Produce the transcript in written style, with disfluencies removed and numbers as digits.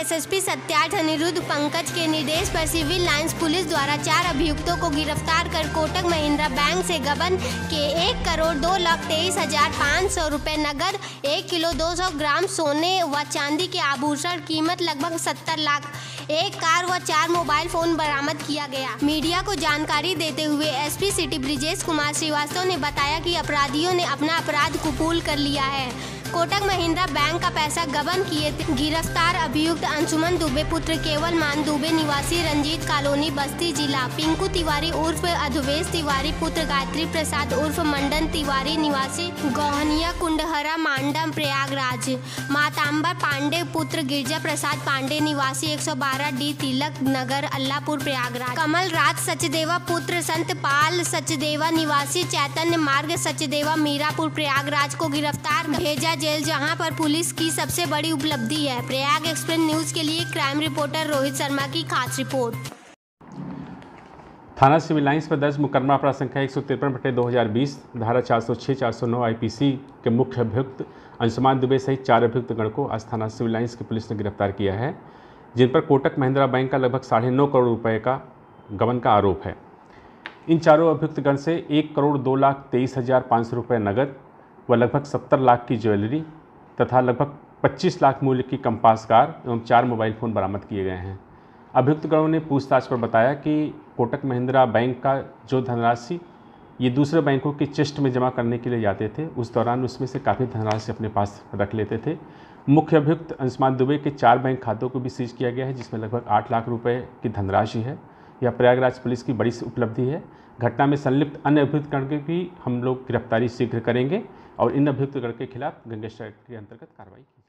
SSP Satyarth Anirudh Pankaj के निर्देश पर सिविल लाइंस पुलिस द्वारा 4 अभियुक्तों को गिरफ्तार कर कोटक महिंद्रा बैंक से गबन के 1,02,23,500 रुपए नगद, 1 किलो 200 ग्राम सोने व चांदी के आभूषण कीमत लगभग 70 लाख, एक कार व 4 मोबाइल फोन बरामद किया गया। मीडिया को जानकारी देते हुए एसपी सिटी ब्रिजेश कुमार श्रीवास्तव ने बताया कि अपराधियों ने अपना अपराध कबूल कर लिया है। कोटक महिंद्रा बैंक का पैसा गबन किए गिरफ्तार अभियुक्त अंशुमन दुबे पुत्र केवल मान दुबे निवासी रंजीत कॉलोनी बस्ती जिला, पिंकू तिवारी उर्फ अधवेश तिवारी पुत्र गायत्री प्रसाद उर्फ मंडन तिवारी निवासी गौहनिया कुंडहरा मांडा प्रयागराज, मातांबर पांडे पुत्र गिरजा प्रसाद पांडे निवासी 112 डी तिलक नगर अल्लाहपुर प्रयागराज, कमल राज सचदेवा पुत्र संतपाल सचदेवा निवासी चैतन्य मार्ग सचदेवा मीरापुर प्रयागराज को गिरफ्तार भेजा जेल, जहां पर पुलिस की सबसे बड़ी उपलब्धि है। प्रयाग एक्सप्रेस न्यूज के लिए क्राइम रिपोर्टर रोहित शर्मा की खास रिपोर्ट। थाना सिविल लाइंस पर दर्ज मुकदमा अपराध संख्या 153/2020 धारा 406-409 आईपीसी के मुख्य अभियुक्त अंशुमान दुबे सहित 4 अभियुक्त गण को आज थाना सिविल लाइंस की पुलिस ने गिरफ्तार किया है, जिन पर कोटक महिंद्रा बैंक का लगभग 9.5 करोड़ रुपए का गबन का आरोप है। इन चारों अभियुक्त गण से 1,02,23,500 रुपये नगद व लगभग 70 लाख की ज्वेलरी तथा लगभग 25 लाख मूल्य की कंपास कार एवं 4 मोबाइल फ़ोन बरामद किए गए हैं। अभियुक्त गणों ने पूछताछ पर बताया कि कोटक महिंद्रा बैंक का जो धनराशि ये दूसरे बैंकों की चेस्ट में जमा करने के लिए जाते थे, उस दौरान उसमें से काफ़ी धनराशि अपने पास रख लेते थे। मुख्य अभियुक्त अंशुमान दुबे के 4 बैंक खातों को भी सीज किया गया है, जिसमें लगभग 8 लाख रुपये की धनराशि है। यह प्रयागराज पुलिस की बड़ी उपलब्धि है। घटना में संलिप्त अन्य अभियुक्त गण की भी हम लोग गिरफ्तारी शीघ्र करेंगे और इन अभियुक्त गण के खिलाफ गैंगस्टर एक्ट के अंतर्गत कार्रवाई की।